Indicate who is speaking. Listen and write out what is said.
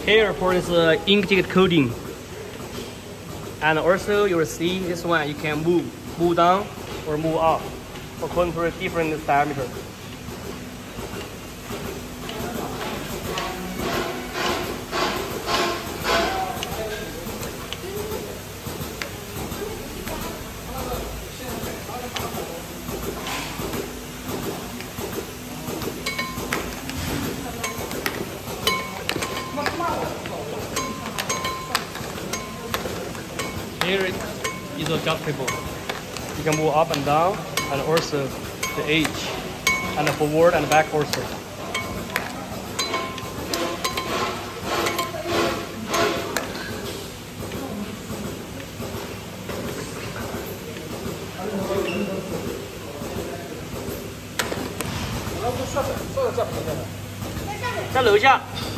Speaker 1: Here for this inkjet coating. And also you will see this one you can move down or move up according to a different diameter. Here it is adjustable. You can move up and down, and also the edge, and the forward and back also.在楼下。